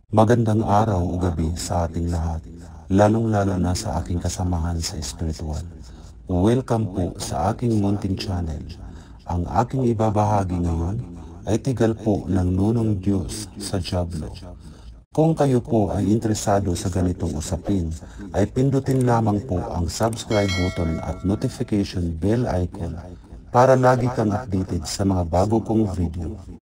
Magandang araw o gabi sa ating lahat, lalong-lalo na sa aking kasamahan sa espiritual. Welcome po sa aking munting channel. Ang aking ibabahagi ngayon ay tigal po ng nunong Diyos sa Diablo. Kung kayo po ay interesado sa ganitong usapin, ay pindutin lamang po ang subscribe button at notification bell icon para lagi kang updated sa mga bago kong video.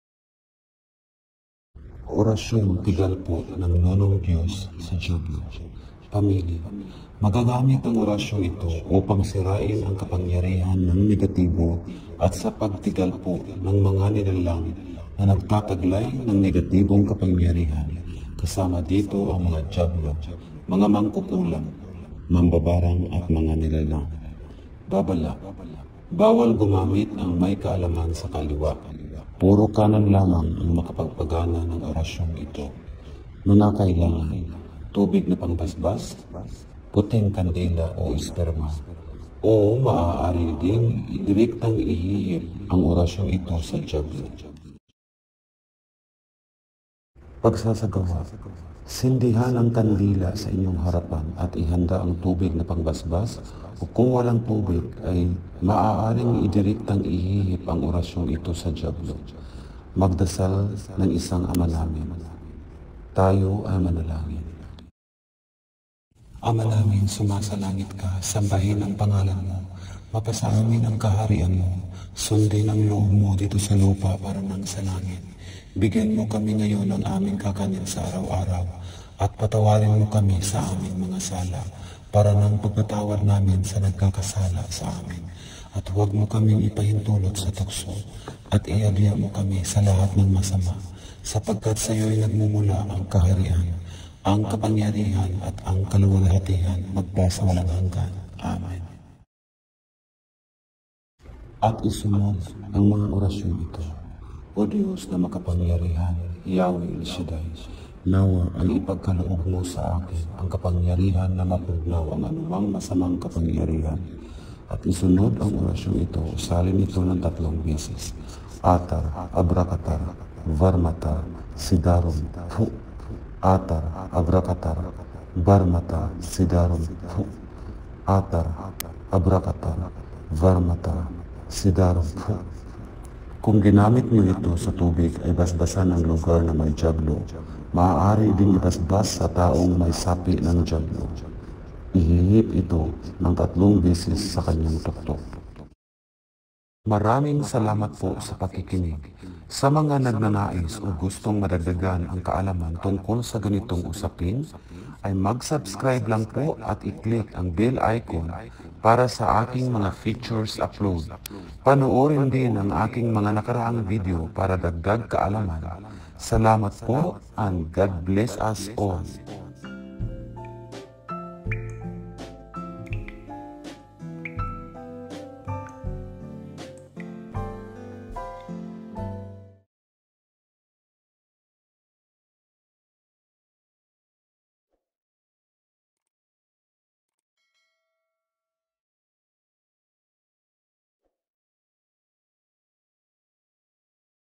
Orasyon tigal po ng nunong Diyos sa Diablo. Pamilya, magagamit ang orasyong ito upang sirain ang kapangyarihan ng negatibo at sa pagtigal po ng mga nilalang na nagtataglay ng negatibong kapangyarihan. Kasama dito ang mga Diablo, mga mangkukulam, mambabarang at mga nilalang. Babala, bawal gumamit ang may kaalaman sa kaliwa. Puro kanan lamang ang makapagpagana ng orasyong ito. Nunakailangan, tubig na pangbasbas, puting kandila o esperma, o maaari ding direktang ihihip ang orasyong ito sa Diablo. Pagsasagawa, sindihan ang kandila sa inyong harapan at ihanda ang tubig na pangbasbas, o kung walang tubig ay maaaring idiriktang ihihip ang orasyong ito sa Diablo. Magdasal ng isang Ama namin. Tayo ay manalangin. Ama namin, sumasalangit ka, sambahin ang pangalan mo, mapasa amin ang kaharian mo, sundin ang loob mo dito sa lupa para nang sa langit. Bigyan mo kami ngayon ng aming kakanin sa araw-araw, at patawarin mo kami sa aming mga sala, para nang pagpatawad namin sa nagkakasala sa amin. At huwag mo kaming ipahintulot sa tukso, at iadya mo kami sa lahat ng masama, sapagkat sa iyo'y nagmumula ang kaharian, ang kapangyarihan at ang kaluwalhatian magpasa walang hanggan. Amen. At isunod ang mga orasyon ito. O Diyos na makapangyarihan, Yahweh El Shaddai, nawa ay ipagkaloob mo sa akin ang kapangyarihan na mapugnaw ang anumang masamang kapangyarihan. At isunod ang orasyon ito, salin ito ng 3 beses. Atar, Abrakatar, Varmatar, Sidarum, Fu. Atar, Abrakatar, Varmatar, Sidarum, Fu. Atar, Abrakatar, Varmatar, Sidarum, Fu. Kung ginamit mo ito sa tubig ay basbasan ang lugar na may Diablo. Maaari din ibasbas sa taong may sapi ng Diablo. Ihihip ito ng 3 beses sa kanyang tuktok. Maraming salamat po sa pakikinig. Sa mga nagnanais o gustong madagdagan ang kaalaman tungkol sa ganitong usapin, ay mag-subscribe lang po at i-click ang bell icon para sa aking mga features upload. Panoorin din ang aking mga nakaraang video para dagdag kaalaman. Salamat po and God bless us all.